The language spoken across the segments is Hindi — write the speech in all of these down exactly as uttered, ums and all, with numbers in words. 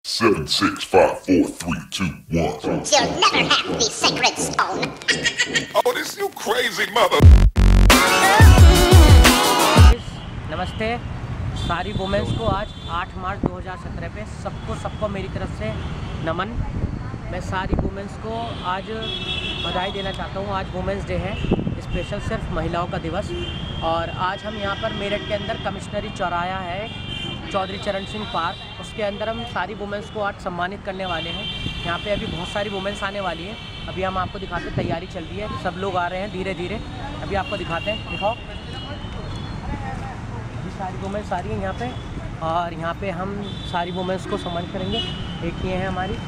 Seven, six, five, four, three, two, one. You'll never have the sacred stone. Oh, this you crazy mother. नमस्ते सारी वुमेंस को आज आठ मार्च दो हज़ार सत्रह पे सबको सबको मेरी तरफ से नमन। मैं सारी वुमेंस को आज बधाई देना चाहता हूँ। आज वुमेंस डे है, स्पेशल सिर्फ महिलाओं का दिवस। और आज हम यहाँ पर मेरठ के अंदर कमिश्नरी चौराहा है, चौधरी चरण सिंह पार्क, उसके अंदर हम सारी वुमेंस को आज सम्मानित करने वाले हैं। यहाँ पे अभी बहुत सारी वुमेंस आने वाली हैं। अभी हम आपको दिखाते हैं, तैयारी चल रही है, सब लोग आ रहे हैं धीरे धीरे। अभी आपको दिखाते हैं, दिखाओ। अभी सारी वुमेंस आ रही हैं यहाँ पे, और यहाँ पे हम सारी वुमेंस को सम्मानित करेंगे। एक ये है हमारी,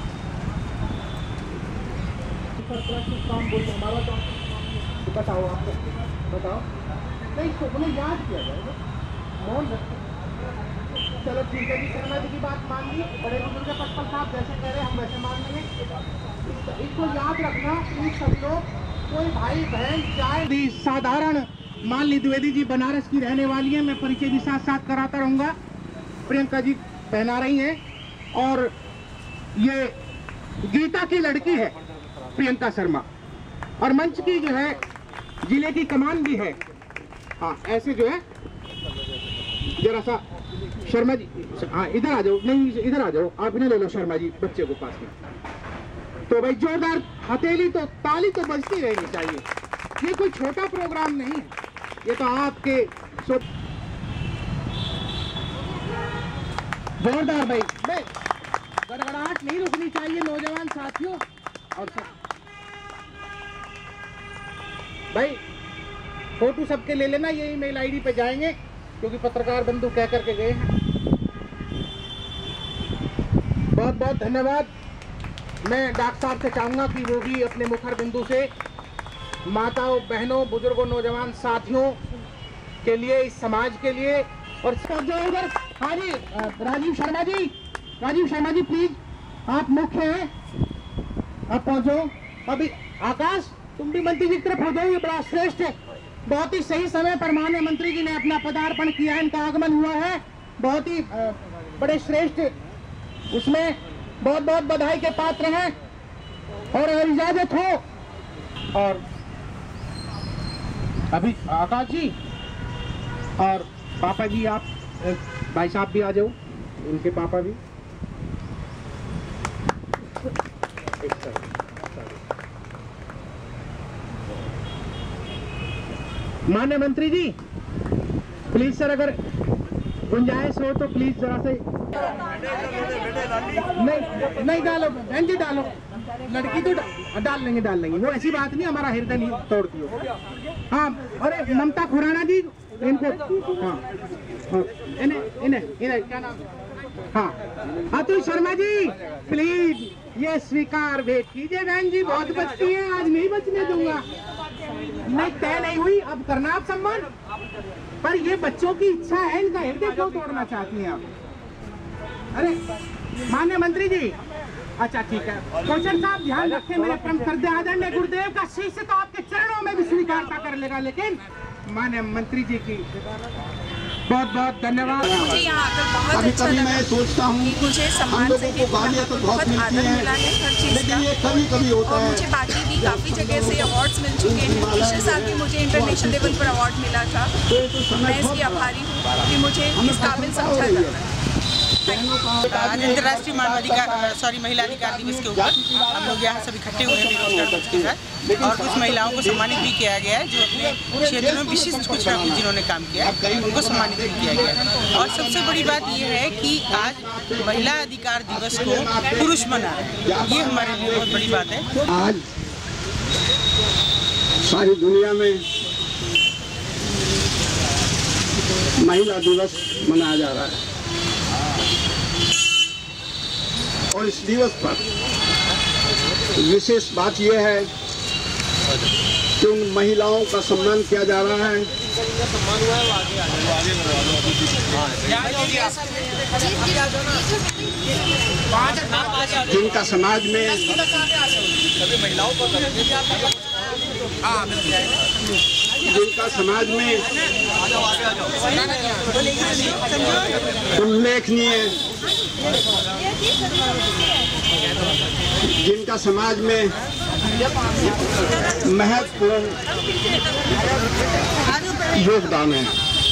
बताओ आपको बताओ नहीं तो याद किया जाएगा, मौन रखो। चलो ठीक है जी, शर्मा जी की बात मान ली, बड़े बुजुर्ग पचपन साहब जैसे कह रहे हम वैसे मान लेंगे। इसको याद रखना प्लीज सब लोग, कोई भाई बहन चाहे साधारण, मान ली द्विवेदी जी बनारस की रहने वाली है, मैं परिचय भी साथ साथ कराता रहूँगा। प्रियंका जी पहना रही हैं, और ये गीता की लड़की है प्रियंका शर्मा, और मंच की जो है जिले की कमान भी है। हाँ ऐसे जो है जरा सा शर्मा जी, हाँ इधर आ जाओ, नहीं इधर आ जाओ, आप इन्हें ले लो शर्मा जी बच्चे को पास में। तो भाई जोरदार हथेली तो ताली तो बजती रहनी चाहिए। ये कोई छोटा प्रोग्राम नहीं है, ये तो आपके जोरदार भाई, गड़गड़ाहट नहीं रुकनी चाहिए नौजवान साथियों। और सब भाई फोटो सबके ले लेना, ये ईमेल आईडी पे जाएंगे क्योंकि पत्रकार बंधु कह करके गए हैं। बहुत बहुत धन्यवाद। मैं डॉक्टर साहब से चाहूंगा कि वो भी अपने मुखर बिंदु से माताओं, बहनों, बुजुर्गों, नौजवान साथियों के लिए, इस समाज के लिए, और जो उधर, हाँ जी राजीव शर्मा जी, राजीव शर्मा जी प्लीज, आप मुख्य हैं, आप पहुंचो। अभी आकाश तुम भी मंत्री जी की तरफ हो जाओ, ये बड़ा श्रेष्ठ है। बहुत ही सही समय पर माननीय मंत्री जी ने अपना पदार्पण किया है, इनका आगमन हुआ है, बहुत ही बड़े श्रेष्ठ, उसमें बहुत बहुत बधाई के पात्र हैं। और इजाजत हो, और अभी आकाश जी और पापा जी, आप भाई साहब भी आ जाओ, उनके पापा भी। माननीय मंत्री जी प्लीज सर, अगर गुंजाइश हो तो प्लीज जरा से, नहीं नहीं डालो बहन जी, डालो, लड़की तो डा, डाल लेंगे डाल लेंगे, वो ऐसी बात नहीं, हमारा हृदय नहीं तोड़ती हो। हाँ, अरे ममता खुराना जी इनको, हाँ हाँ इन्हें इन्हें इन्हें क्या नाम, हाँ अतुल शर्मा जी प्लीज ये स्वीकार भेंट कीजिए। बहन जी बहुत बचती है, आज नहीं बचने दूंगा। नहीं तय नहीं हुई, अब करना आप सम्मान, पर ये बच्चों की इच्छा है, इनका हृदय क्यों तोड़ना चाहती हैं आप? अरे माननीय मंत्री जी, अच्छा ठीक है, कौशल साहब ध्यान रखें, मेरे परम श्रद्धेय आदरणीय गुरुदेव का शिष्य तो आपके चरणों में भी स्वीकारता कर लेगा, लेकिन माननीय मंत्री जी की बहुत बहुत धन्यवाद। मुझे यहाँ आकर बहुत अच्छा लगा। मैं सोचता हूँ मुझे सम्मान से भी बहुत आदर मिला है हर चीज़ का, कभी कभी होता और मुझे बाकी भी काफ़ी जगह से अवार्ड्स मिल चुके हैं। पिछले साल भी मुझे इंटरनेशनल लेवल पर अवार्ड मिला था, मैं इसकी आभारी हूँ कि मुझे इस काबिल समझा जाता है। आज अंतर्राष्ट्रीय मानवाधिकार सॉरी महिला अधिकार दिवस के ऊपर हम लोग यहाँ सब इकट्ठे हुए हैं बेरोजगार बच्चों के साथ, और कुछ महिलाओं को सम्मानित भी किया गया है जो अपने क्षेत्र में विशिष्ट कुछ ना कुछ जिन्होंने काम किया है उनको सम्मानित भी किया गया है। और सबसे बड़ी बात ये है कि आज महिला अधिकार दिवस को पुरुष मना रहे हैं, ये हमारे लिए बहुत बड़ी बात है। आज सारी दुनिया में महिला दिवस मनाया जा रहा है, और इस दिवस पर विशेष बात यह है कि उन महिलाओं का सम्मान किया जा रहा है जिनका समाज में जिनका समाज में उल्लेखनीय जिनका समाज में महत्वपूर्ण योगदान है।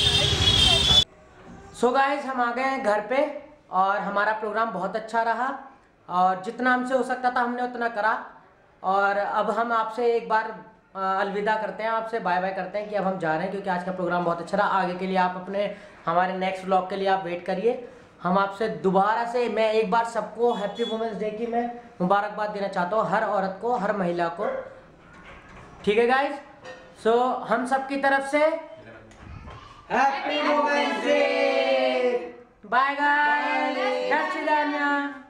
सो गाइस, हम आ गए हैं घर पे और हमारा प्रोग्राम बहुत अच्छा रहा और जितना हमसे हो सकता था हमने उतना करा। और अब हम आपसे एक बार अलविदा करते हैं, आपसे बाय बाय करते हैं कि अब हम जा रहे हैं, क्योंकि आज का प्रोग्राम बहुत अच्छा रहा। आगे के लिए आप अपने हमारे नेक्स्ट व्लॉग के लिए आप वेट करिए। हम आपसे दोबारा से, मैं एक बार सबको हैप्पी वुमेंस डे की मैं मुबारकबाद देना चाहता हूँ, हर औरत को, हर महिला को। ठीक है गाइज, सो so, हम सब की तरफ से happy women's day. Bye guys, जय श्री राम।